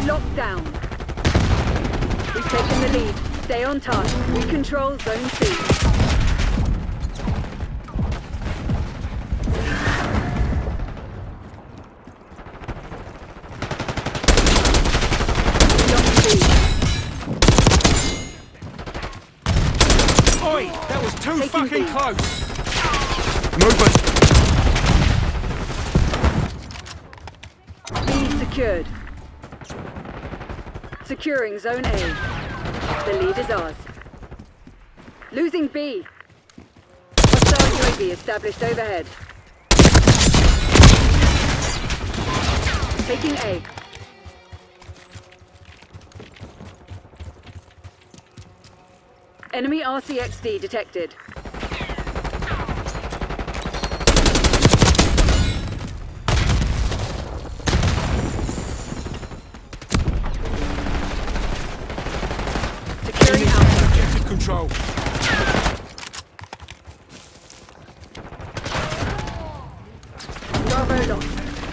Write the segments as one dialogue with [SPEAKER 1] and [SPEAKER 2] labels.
[SPEAKER 1] locked down. We've taken the lead. Stay on task. We control Zone C.
[SPEAKER 2] Oi! That was too fucking close!
[SPEAKER 3] Movement!
[SPEAKER 1] B secured. Securing Zone A. The lead is ours. Losing B. Hostile UAV established overhead. Taking A. Enemy RCXD detected. Securing Alpha.
[SPEAKER 2] Objective control.
[SPEAKER 1] Bravo locked.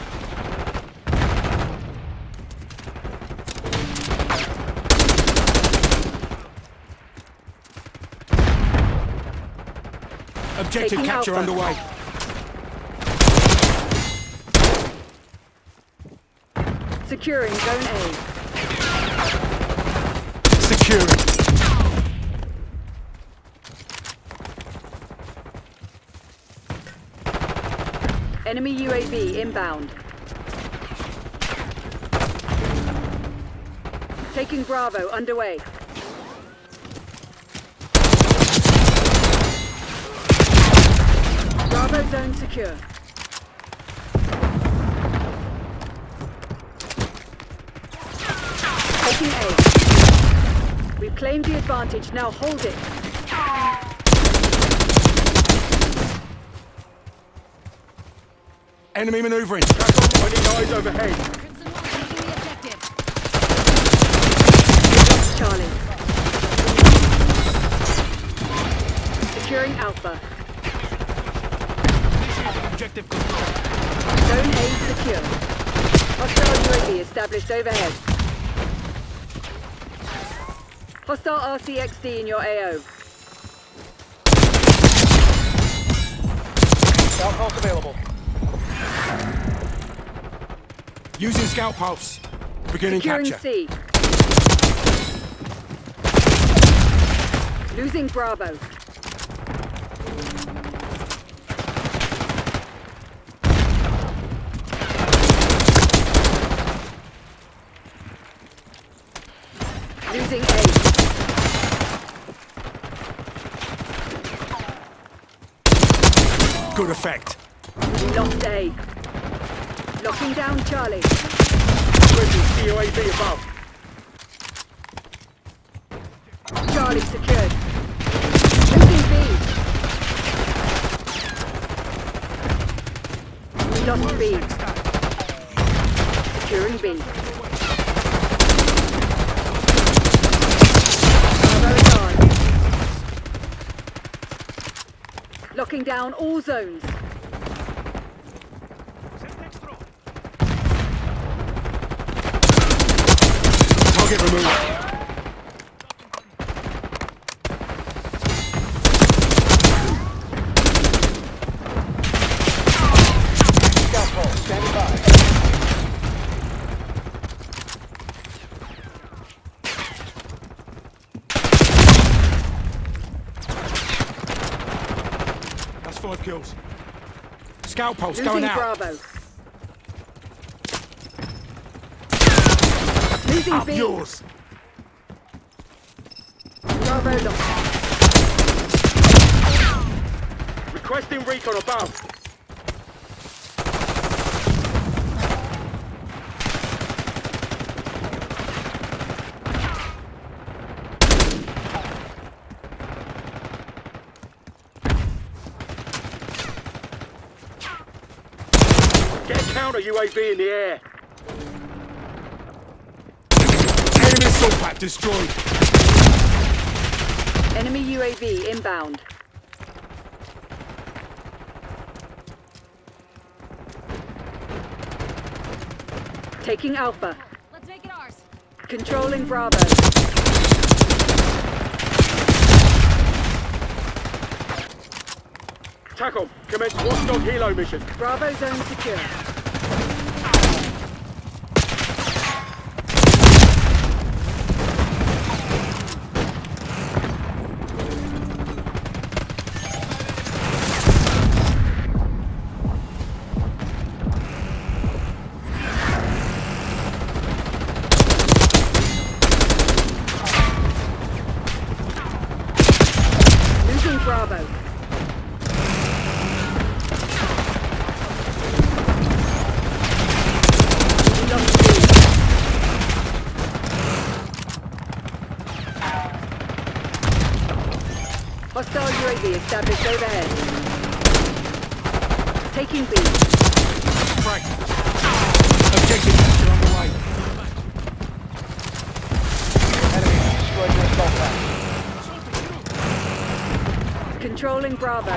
[SPEAKER 2] Objective
[SPEAKER 1] Taking
[SPEAKER 2] capture
[SPEAKER 1] Alpha.
[SPEAKER 2] underway.
[SPEAKER 1] Securing Zone A.
[SPEAKER 2] Securing.
[SPEAKER 1] Enemy UAV inbound. Taking Bravo underway. Bravo zone secure. Taking A. We've claimed the advantage, now hold it.
[SPEAKER 2] Enemy maneuvering.
[SPEAKER 3] Finding eyes overhead.
[SPEAKER 4] Crimson 1 taking the objective.
[SPEAKER 1] Lost Charlie. Securing Alpha.
[SPEAKER 2] Objective control.
[SPEAKER 1] Zone A secure. Hostile UAV established overhead. Hostile RCXD in your AO.
[SPEAKER 3] Scout pulse available.
[SPEAKER 2] Using scout pulse. Beginning
[SPEAKER 1] Securing
[SPEAKER 2] capture.
[SPEAKER 1] C. Losing Bravo. Losing A.
[SPEAKER 2] Good effect.
[SPEAKER 1] We lost A. Locking down Charlie.
[SPEAKER 3] COAV above.
[SPEAKER 1] Charlie secured. Losing B. We lost B. Securing B. Bravo guard. Locking down all zones.
[SPEAKER 2] Target removed.
[SPEAKER 3] Scout pulse standing by.
[SPEAKER 2] That's 5 kills. Scout pulse
[SPEAKER 1] Losing
[SPEAKER 2] going out.
[SPEAKER 1] Bravo. Losing
[SPEAKER 2] Up
[SPEAKER 1] B.
[SPEAKER 2] yours.
[SPEAKER 1] Bravo lost.
[SPEAKER 3] Requesting recon above. Get a counter UAV in the air.
[SPEAKER 2] Enemy assault pack destroyed.
[SPEAKER 1] Enemy UAV inbound. Taking Alpha.
[SPEAKER 4] Let's make it ours.
[SPEAKER 1] Controlling Bravo.
[SPEAKER 3] TACOM, commence watchdog helo mission.
[SPEAKER 1] Bravo zone secure. Losing Bravo. Hostile UAV established overhead. Taking B.
[SPEAKER 2] Frank. Objective capture on the way.
[SPEAKER 5] Enemy destroyed your assault pack.
[SPEAKER 1] Controlling Bravo.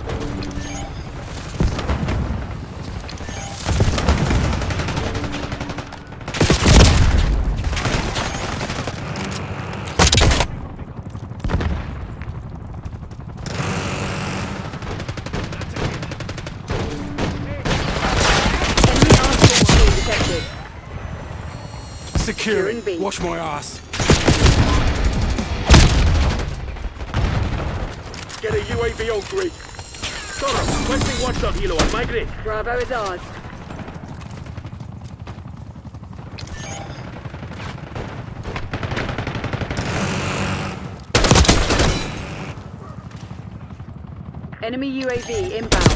[SPEAKER 1] Enemy arsenal being detected.
[SPEAKER 2] Securing.
[SPEAKER 1] B.
[SPEAKER 2] Wash my ass.
[SPEAKER 3] Get a UAV on grid. Connor, requesting watchdog helo on my grid.
[SPEAKER 1] Bravo is ours. Enemy UAV inbound.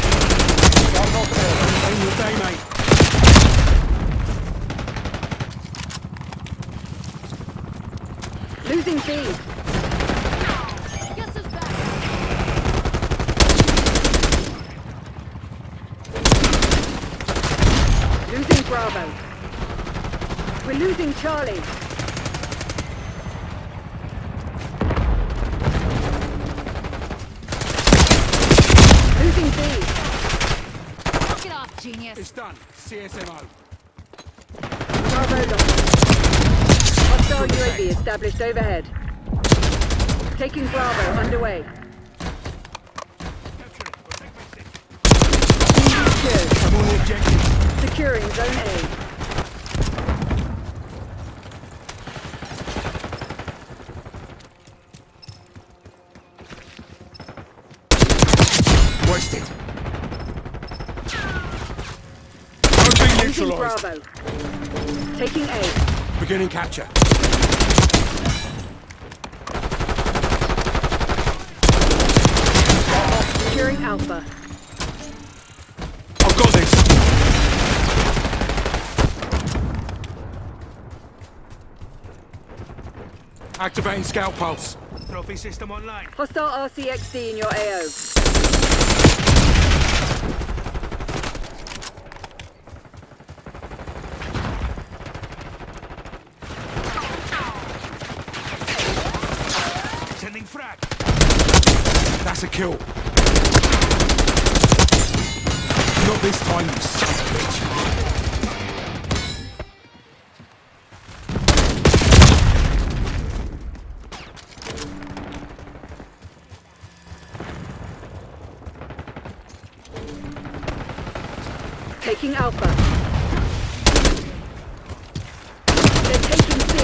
[SPEAKER 2] Aim your day, mate.
[SPEAKER 1] Losing B.
[SPEAKER 4] Guess who's back?
[SPEAKER 1] Losing Bravo. We're losing Charlie. Losing B.
[SPEAKER 4] Knock it off, genius.
[SPEAKER 2] It's done. CSMO.
[SPEAKER 1] Bravo lost. Hostile UAV established overhead. Taking Bravo underway. Secured.
[SPEAKER 2] I'm on the objective.
[SPEAKER 1] Securing Zone A.
[SPEAKER 2] Wasted. I'm being
[SPEAKER 1] Losing
[SPEAKER 2] neutralized.
[SPEAKER 1] Bravo. Taking A.
[SPEAKER 2] Beginning capture.
[SPEAKER 1] Securing Alpha.
[SPEAKER 2] I've got this. Activating scout pulse.
[SPEAKER 3] Trophy system online.
[SPEAKER 1] Hostile RCXD in your AO.
[SPEAKER 3] Sending frag.
[SPEAKER 2] That's a kill. Not this time, you son of a bitch.
[SPEAKER 1] Taking Alpha. They're taking C.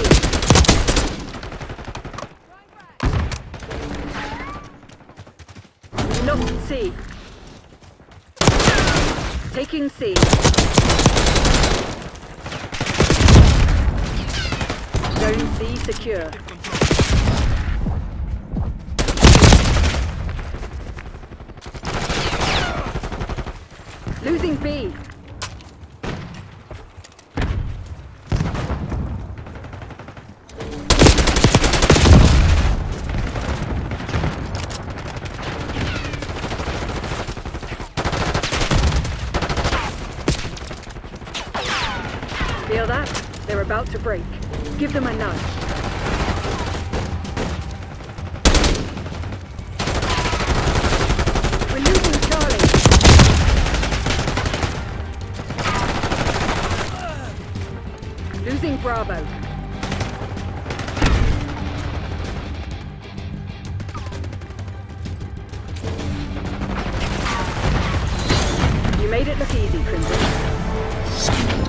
[SPEAKER 1] Lost C. Taking C. Zone C secure. Losing B. Feel that? They're about to break. Give them a nudge. We're losing Charlie. Losing Bravo. Made it look easy, Crimson.